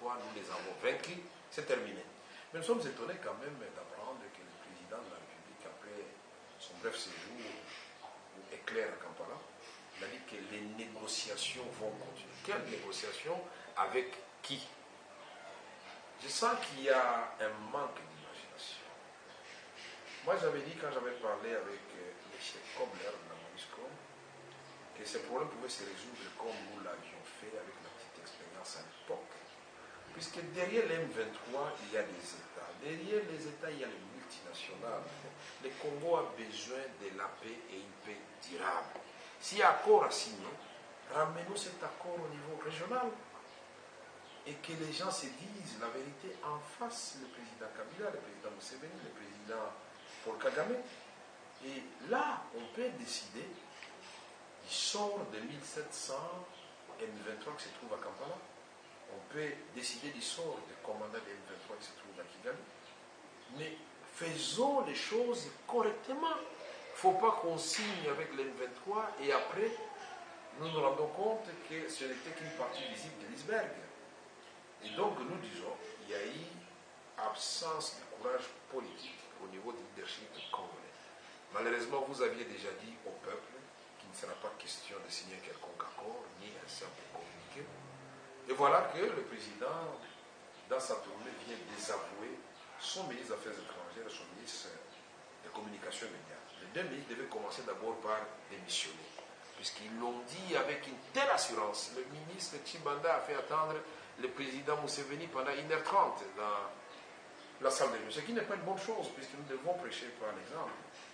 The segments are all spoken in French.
fois, nous les avons vaincus, c'est terminé. Mais nous sommes étonnés quand même d'apprendre que le président de la République, après son bref séjour au éclair à Kampala, il a dit que les négociations vont continuer. Quelles négociations? Avec qui? Je sens qu'il y a un manque d'imagination. Moi, j'avais dit, quand j'avais parlé avec le chef Kobler de la MONUSCO, que ces problèmes pouvaient se résoudre comme nous l'avions fait avec la petite expérience à l'époque. Puisque derrière les M23, il y a des États. Derrière les États, il y a les multinationales. Le Congo a besoin de la paix et une paix durable. S'il y a accord à signer, ramenons cet accord au niveau régional. Et que les gens se disent la vérité en face, le président Kabila, le président Museveni, le président Paul Kagame. Et là, on peut décider du sort de 1700 M23 qui se trouve à Kampala. On peut décider du sort des commandants de M23 qui se trouvent à Kigali. Mais faisons les choses correctement. Il ne faut pas qu'on signe avec les M23 et après, nous nous rendons compte que ce n'était qu'une partie visible de l'iceberg. Et donc nous disons, il y a eu absence de courage politique au niveau du leadership congolais. Malheureusement, vous aviez déjà dit au peuple qu'il ne sera pas question de signer quelconque accord, ni un simple communiqué. Et voilà que le président, dans sa tournée, vient désavouer son ministre des Affaires étrangères et son ministre des Communications immédiates. Les deux ministres devaient commencer d'abord par démissionner, puisqu'ils l'ont dit avec une telle assurance. Le ministre Tshibanda a fait attendre le président Museveni pendant 1h30 dans la salle de réunion, ce qui n'est pas une bonne chose, puisque nous devons prêcher par l'exemple.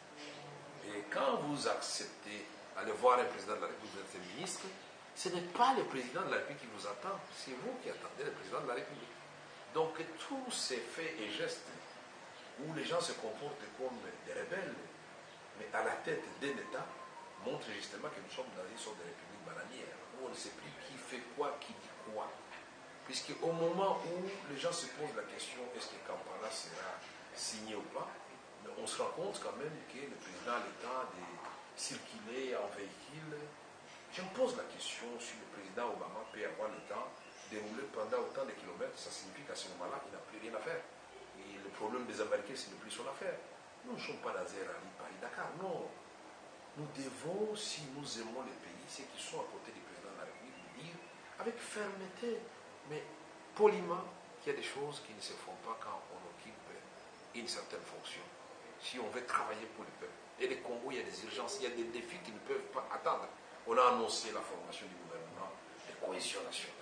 Et quand vous acceptez d'aller voir un président de la République, vous êtes ministre, ce n'est pas le président de la République qui vous attend, c'est vous qui attendez le président de la République. Donc tous ces faits et gestes où les gens se comportent comme des rebelles, mais à la tête d'un État, montrent justement que nous sommes dans une sorte de république bananière, où on ne sait plus qui fait quoi, qui dit quoi. Puisqu'au moment où les gens se posent la question, est-ce que Kampala sera signé ou pas, on se rend compte quand même que le président a le temps de circuler en véhicule. Je me pose la question si le président Obama peut avoir le temps de rouler pendant autant de kilomètres, ça signifie qu'à ce moment-là, il n'a plus rien à faire. Et le problème des Américains, ce n'est plus son affaire. Nous ne sommes pas dans un rallye Paris-Dakar, non. Nous devons, si nous aimons les pays, ceux qui sont à côté du président de la République, nous dire avec fermeté, mais poliment, qu'il y a des choses qui ne se font pas quand on occupe une certaine fonction. Si on veut travailler pour le peuple. Et le Congo, il y a des urgences, il y a des défis qui ne peuvent pas attendre. On a annoncé la formation du gouvernement de cohésion nationale.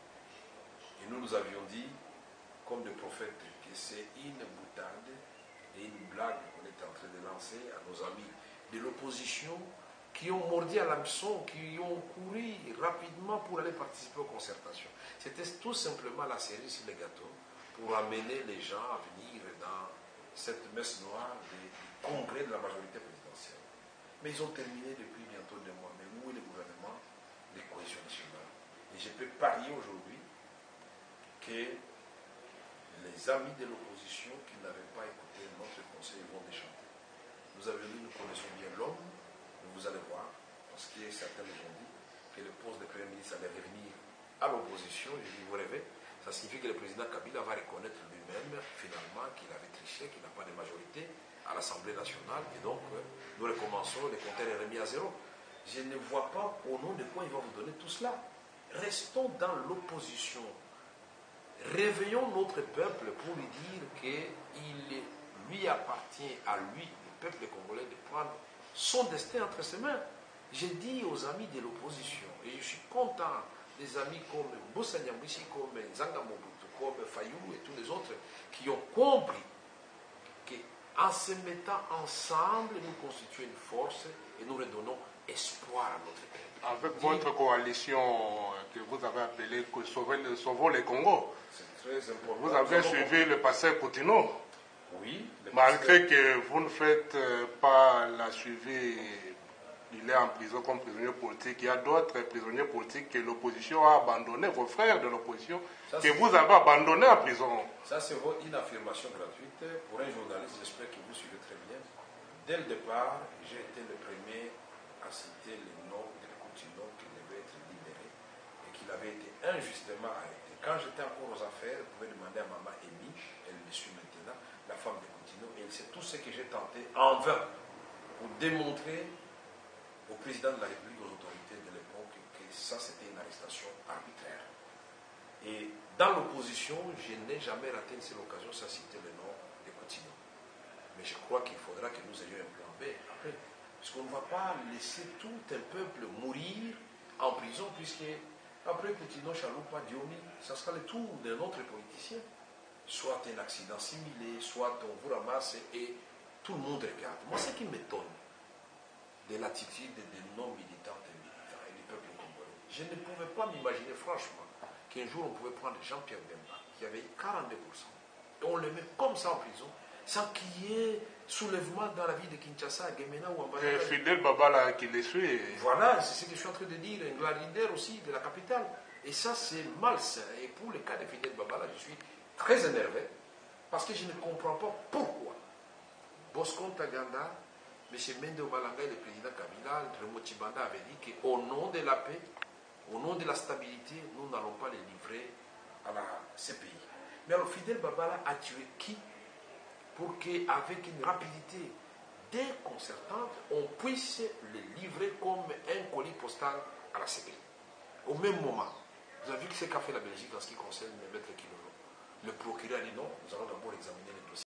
Et nous avions dit, comme des prophètes, que c'est une boutade et une blague qu'on est en train de lancer à nos amis de l'opposition qui ont mordu à l'hameçon, qui ont couru rapidement pour aller participer aux concertations. C'était tout simplement la cerise sur le gâteau pour amener les gens à venir dans cette messe noire du congrès de la majorité présidentielle. Mais ils ont terminé depuis bientôt 2 mois. Mais où est le gouvernement de cohésion nationale? Et je peux parier aujourd'hui que les amis de l'opposition qui n'avaient pas écouté notre conseil vont déchanter. Nous avions dit, nous connaissons bien l'homme, mais vous allez voir, parce que certains nous ont dit que le poste de Premier ministre allait revenir à l'opposition. J'ai dit, vous rêvez? Ça signifie que le président Kabila va reconnaître lui-même, finalement, qu'il avait triché, qu'il n'a pas de majorité à l'Assemblée nationale, et donc nous recommençons, le compteur est remis à zéro. Je ne vois pas au nom de quoi il va vous donner tout cela. Restons dans l'opposition. Réveillons notre peuple pour lui dire qu'il lui appartient à lui, le peuple congolais, de prendre son destin entre ses mains. J'ai dit aux amis de l'opposition, et je suis content des amis comme Moussa Nyambouchi, comme Nzanga Mobutu, comme Fayou et tous les autres qui ont compris qu'en se mettant ensemble, nous constituons une force et nous redonnons espoir à notre peuple. Avec votre coalition que vous avez appelée Sauvons le Congo, c'est très important. Vous avez suivi le pasteur Coutinho. Oui. Malgré que vous ne faites pas la suivi, il est en prison comme prisonnier politique. Il y a d'autres prisonniers politiques que l'opposition a abandonnés, vos frères de l'opposition, que vous avez abandonnés en prison. Ça, c'est une affirmation gratuite. Pour un journaliste, j'espère que vous suivez très bien. Dès le départ, j'ai été le premier à citer le nom de Coutinho qui devait être libéré et qu'il avait été injustement arrêté. Quand j'étais encore aux affaires, vous pouvez demander à maman Amy, elle le suit maintenant, la femme de Coutinho, et elle sait tout ce que j'ai tenté en vain pour démontrer au président de la République, aux autorités de l'époque, que ça c'était une arrestation arbitraire. Et dans l'opposition, je n'ai jamais raté une seule occasion sans citer le nom de Coutinho. Mais je crois qu'il faudra que nous ayons un plan B après. Parce qu'on ne va pas laisser tout un peuple mourir en prison, puisque après Coutinho, Chaloupa, Diomi, ça sera le tour d'un autre politicien. Soit un accident similé, soit on vous ramasse et tout le monde regarde. Moi, ce qui m'étonne de l'attitude des non-militantes et militants et du peuple congolais, je ne pouvais pas m'imaginer franchement qu'un jour on pouvait prendre Jean-Pierre Bemba, qui avait 42%, et on le met comme ça en prison, sans qu'il y ait soulèvement dans la ville de Kinshasa, à Gemena ou en Banana. Fidel Babala qui les suit. Voilà, c'est ce que je suis en train de dire, un grand leader aussi de la capitale. Et ça, c'est malsain. Et pour le cas de Fidel Babala, je suis très énervé, parce que je ne comprends pas pourquoi Bosco Ntaganda, M. Mende Obalanga et le président Kabila, Remo Tshibanda avait dit qu'au nom de la paix, au nom de la stabilité, nous n'allons pas les livrer à la CPI. Mais alors Fidel Babala a tué qui pour qu'avec une rapidité déconcertante, on puisse les livrer comme un colis postal à la CPI. Au même moment, vous avez vu ce qu'a fait la Belgique en ce qui concerne le maître Kilolo. Le procureur a dit non, nous allons d'abord examiner les dossiers.